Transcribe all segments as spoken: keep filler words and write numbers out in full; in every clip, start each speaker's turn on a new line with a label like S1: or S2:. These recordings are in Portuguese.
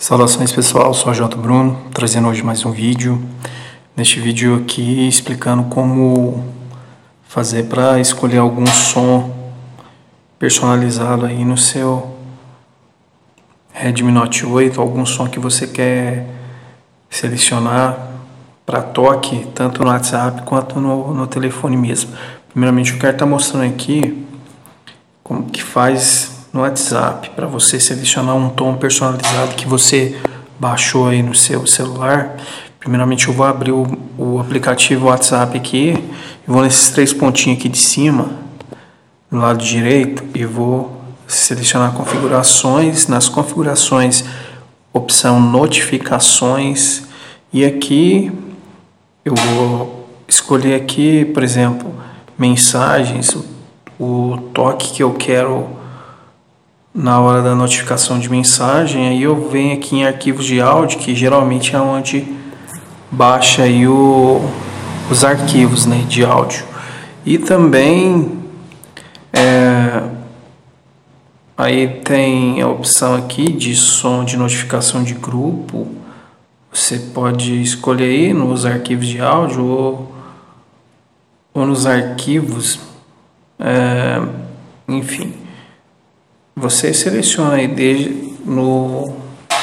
S1: Saudações pessoal, sou o J. Bruno, trazendo hoje mais um vídeo. Neste vídeo aqui explicando como fazer para escolher algum som personalizado aí no seu Redmi Note oito, algum som que você quer selecionar para toque, tanto no WhatsApp quanto no, no telefone mesmo. Primeiramente eu quero estar mostrando aqui como que faz no WhatsApp, para você selecionar um tom personalizado que você baixou aí no seu celular. Primeiramente eu vou abrir o, o aplicativo WhatsApp aqui, e vou nesses três pontinhos aqui de cima, do lado direito, e vou selecionar configurações. Nas configurações, opção notificações, e aqui eu vou escolher aqui, por exemplo, mensagens, o, o toque que eu quero na hora da notificação de mensagem. Aí eu venho aqui em arquivos de áudio, que geralmente é onde baixa aí o, os arquivos, né, de áudio. E também é, aí tem a opção aqui de som de notificação de grupo. Você pode escolher aí nos arquivos de áudio ou, ou nos arquivos, é, enfim. Você seleciona aí desde no,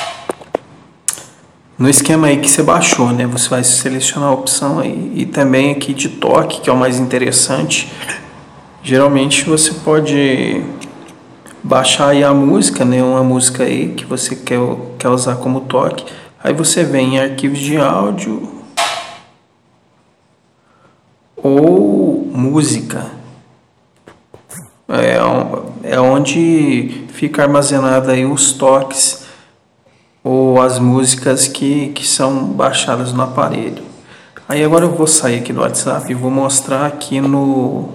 S1: no esquema aí que você baixou, né? Você vai selecionar a opção aí. E também aqui de toque, que é o mais interessante. Geralmente você pode baixar aí a música, né? Uma música aí que você quer, quer usar como toque. Aí você vem em arquivos de áudio ou música. É, é onde fica armazenado aí os toques ou as músicas que, que são baixadas no aparelho. Aí agora eu vou sair aqui do WhatsApp e vou mostrar aqui no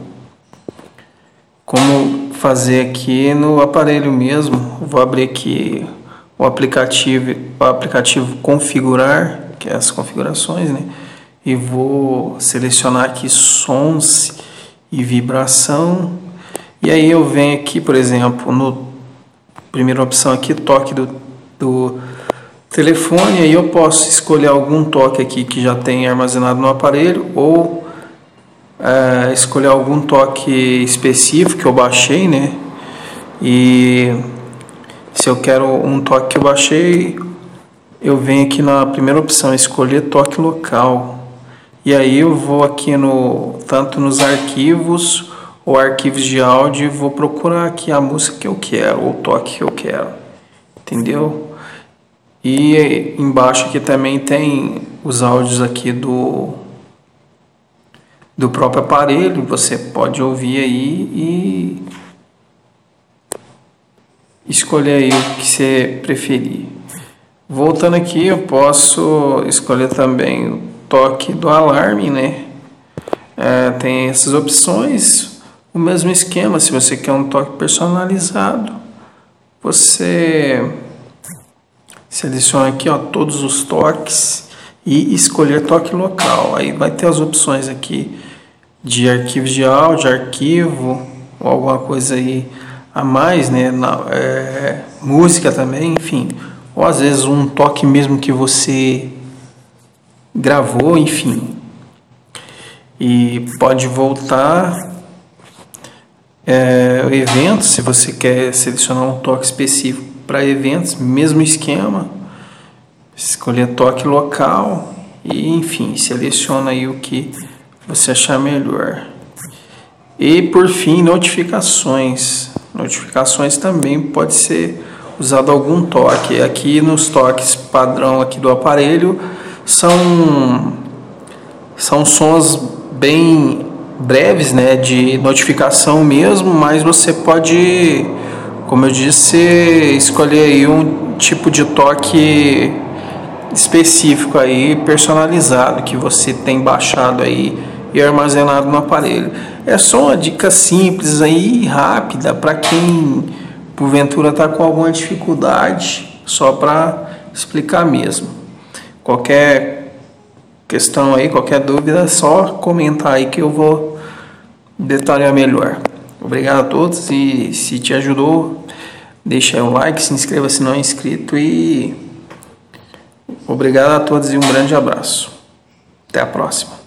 S1: como fazer aqui no aparelho mesmo. Vou abrir aqui o aplicativo, o aplicativo configurar, que é as configurações, né? E vou selecionar aqui sons e vibração. E aí eu venho aqui, por exemplo, no primeira opção aqui, toque do, do telefone. Aí eu posso escolher algum toque aqui que já tem armazenado no aparelho, ou é, escolher algum toque específico que eu baixei, né? E se eu quero um toque que eu baixei, eu venho aqui na primeira opção, escolher toque local. E aí eu vou aqui no tanto nos arquivos ou arquivos de áudio, vou procurar aqui a música que eu quero, ou o toque que eu quero, entendeu? E embaixo aqui também tem os áudios aqui do do próprio aparelho, você pode ouvir aí e escolher aí o que você preferir. Voltando aqui, eu posso escolher também o toque do alarme, né? É, tem essas opções. O mesmo esquema, se você quer um toque personalizado, você seleciona aqui, ó, todos os toques e escolher toque local. Aí vai ter as opções aqui de arquivos de áudio, arquivo, ou alguma coisa aí a mais, né? Na, é, música também, enfim. Ou às vezes um toque mesmo que você gravou, enfim. E pode voltar. É, eventos, se você quer selecionar um toque específico para eventos, mesmo esquema, escolher toque local e enfim, seleciona aí o que você achar melhor. E por fim, notificações. Notificações também pode ser usado algum toque. Aqui nos toques padrão aqui do aparelho são são sons bem breves, né, de notificação mesmo, mas você pode, como eu disse, escolher aí um tipo de toque específico aí, personalizado, que você tem baixado aí e armazenado no aparelho. É só uma dica simples aí, rápida, para quem porventura está com alguma dificuldade, só para explicar mesmo. Qualquer questão aí, qualquer dúvida, é só comentar aí que eu vou detalhar melhor. Obrigado a todos, e se te ajudou, deixa aí um like, se inscreva se não é inscrito e Obrigado a todos e um grande abraço. Até a próxima.